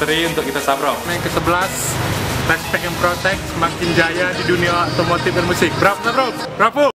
anniversary untuk kita Sabro. Yang ke-11, Respect and Protect semakin jaya di dunia otomotif dan musik. Bravo, Sabro! Bravo!